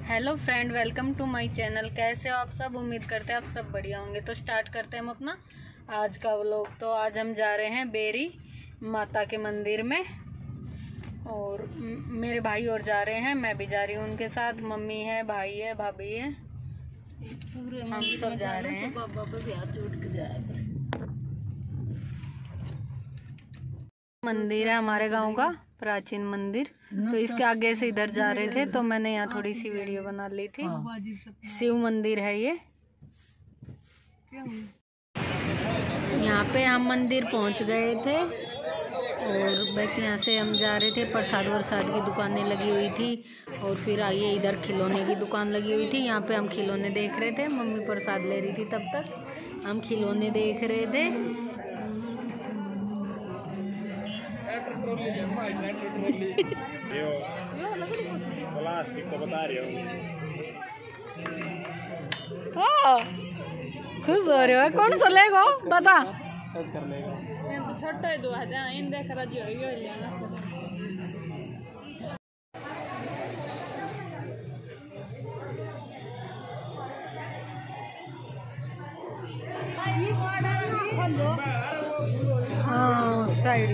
Hello friend, welcome to my channel. कैसे हो आप सब? उम्मीद करते हैं आप सब बढ़िया होंगे। तो स्टार्ट करते हैं हम अपना आज का व्लॉग। तो आज हम जा रहे हैं बेरी माता के मंदिर में, और मेरे भाई और जा रहे हैं, मैं भी जा रही हूँ उनके साथ। मम्मी है, भाई है, भाभी है, हम सब जा रहे हैं। बाबा पे भी हाथ जोड़ के जाए। मंदिर है हमारे गांव का प्राचीन मंदिर। तो इसके आगे से इधर जा रहे थे, तो मैंने यहाँ थोड़ी सी वीडियो बना ली थी। शिव मंदिर है ये। यहाँ पे हम मंदिर पहुँच गए थे, और बस यहाँ से हम जा रहे थे। प्रसाद वरसाद की दुकानें लगी हुई थी, और फिर आइए इधर खिलौने की दुकान लगी हुई थी। यहाँ पे हम खिलौने देख रहे थे। मम्मी प्रसाद ले रही थी, तब तक हम खिलौने देख रहे थे। खुश हो रहे हो? कौन सा लेगो बता। छोटा ही दुआ जा इन देख रहा जो यो लेना। हाँ साइड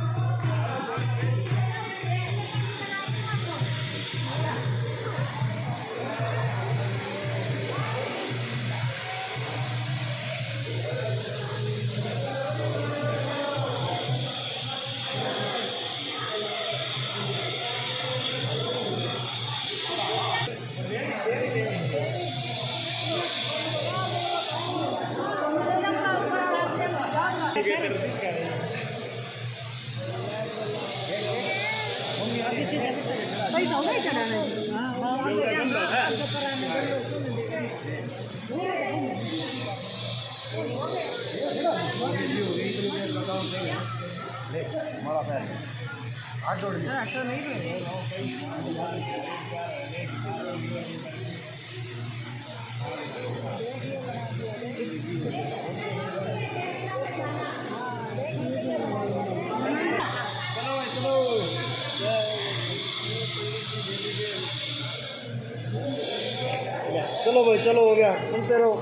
चलो भाई, चलो हो गया। सुनते रहो,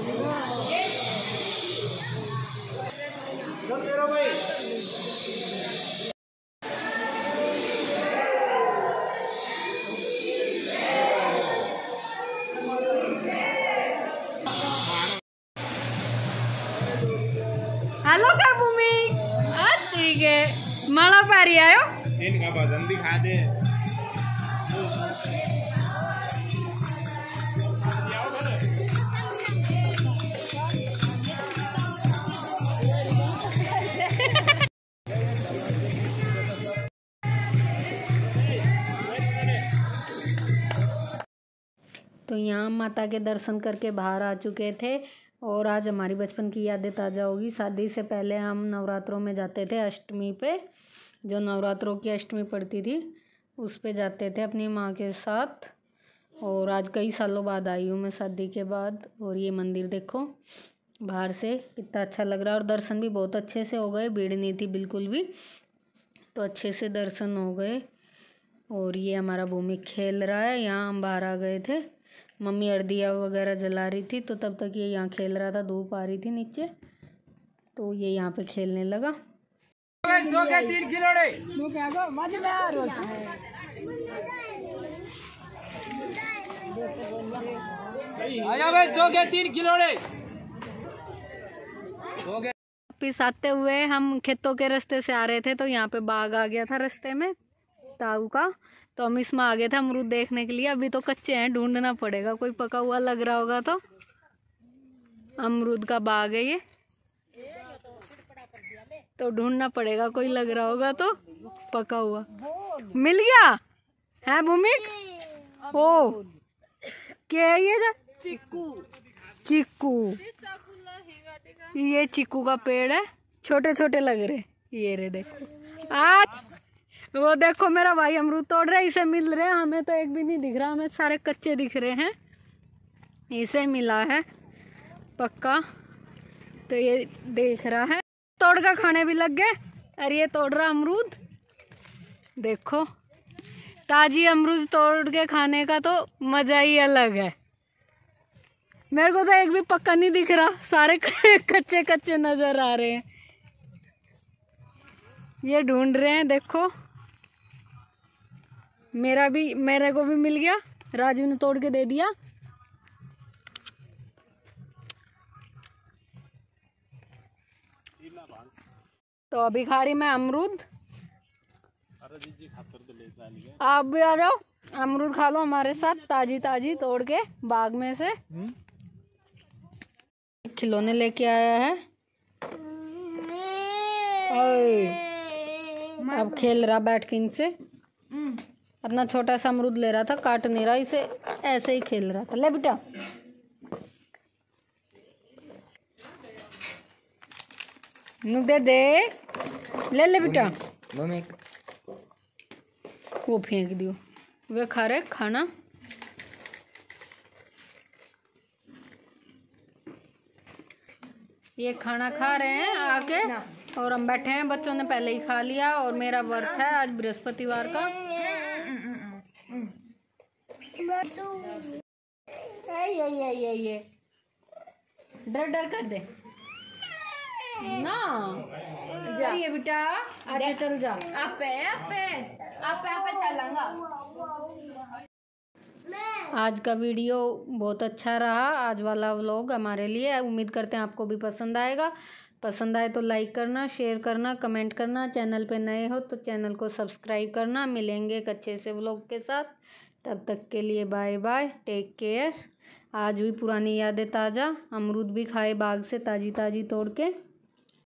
सुनते रहो भाई। हेलो कर भूमि, ठीक है। माला पारी आयो इनका भजन दिखा दे। तो यहाँ माता के दर्शन करके बाहर आ चुके थे, और आज हमारी बचपन की यादें ताज़ा होगी। शादी से पहले हम नवरात्रों में जाते थे, अष्टमी पे, जो नवरात्रों की अष्टमी पड़ती थी उस पे जाते थे अपनी माँ के साथ। और आज कई सालों बाद आई हूँ मैं शादी के बाद। और ये मंदिर देखो बाहर से कितना अच्छा लग रहा है, और दर्शन भी बहुत अच्छे से हो गए, भीड़ नहीं थी बिल्कुल भी, तो अच्छे से दर्शन हो गए। और ये हमारा भूमि खेल रहा है। यहाँ हम बाहर आ गए थे, मम्मी अर्दिया वगैरह जला रही थी, तो तब तक ये यहाँ खेल रहा था। धूप आ रही थी नीचे, तो ये यहाँ पे खेलने लगा। सो के 3 खिलौने। आया भाई, सो के 3 खिलौने। वापिस आते हुए हम खेतों के रास्ते से आ रहे थे, तो यहाँ पे बाग आ गया था रास्ते में ताऊ का, तो हम इसमें आ गए थे अमरूद देखने के लिए। अभी तो कच्चे हैं, ढूंढना पड़ेगा, कोई पका हुआ लग रहा होगा तो। अमरूद का बाग है ये, तो ढूंढना पड़ेगा, कोई लग रहा होगा तो पका हुआ। मिल गया है भूमिक? ओ क्या है ये? चिक्कू। चिक्कू, ये चिक्कू का पेड़ है, छोटे छोटे लग रहे। ये रे देखो, आज वो देखो मेरा भाई अमरूद तोड़ रहा है, इसे मिल रहे हैं। हमें तो एक भी नहीं दिख रहा, हमें सारे कच्चे दिख रहे हैं। इसे मिला है पक्का, तो ये देख रहा है। तोड़ का खाने भी लग गए। अरे ये तोड़ रहा अमरूद, देखो ताजी अमरूद तोड़ के खाने का तो मजा ही अलग है। मेरे को तो एक भी पक्का नहीं दिख रहा, सारे कच्चे कच्चे नजर आ रहे हैं। ये ढूंढ रहे हैं, देखो मेरे को भी मिल गया, राजू ने तोड़ के दे दिया। तो अभी खा रही मैं अमरूद, आप भी आ जाओ, अमरूद खा लो हमारे साथ, ताजी ताजी तोड़ के बाग में से। खिलौने लेके आया है, ओए अब खेल रहा बैठ के इनसे। अपना छोटा सा अमरूद ले रहा था, काट नहीं रहा इसे, ऐसे ही खेल रहा था। ले बेटा, नुक दे दे, ले ले बेटा। वो फेंक दियो, वे खा रहे खाना। ये खाना खा रहे हैं आके, और हम बैठे हैं, बच्चों ने पहले ही खा लिया। और मेरा व्रत है आज बृहस्पतिवार का। ये डर डर कर दे ना, जा ये बेटा, आगे चल जा। आप चलांगा। आज का वीडियो बहुत अच्छा रहा, आज वाला व्लॉग हमारे लिए। उम्मीद करते हैं आपको भी पसंद आएगा। पसंद आए तो लाइक करना, शेयर करना, कमेंट करना। चैनल पे नए हो तो चैनल को सब्सक्राइब करना। मिलेंगे एक अच्छे से व्लॉग के साथ, तब तक के लिए बाय बाय, टेक केयर। आज हुई पुरानी यादें ताज़ा, अमरूद भी खाए बाग से ताज़ी ताज़ी तोड़ के।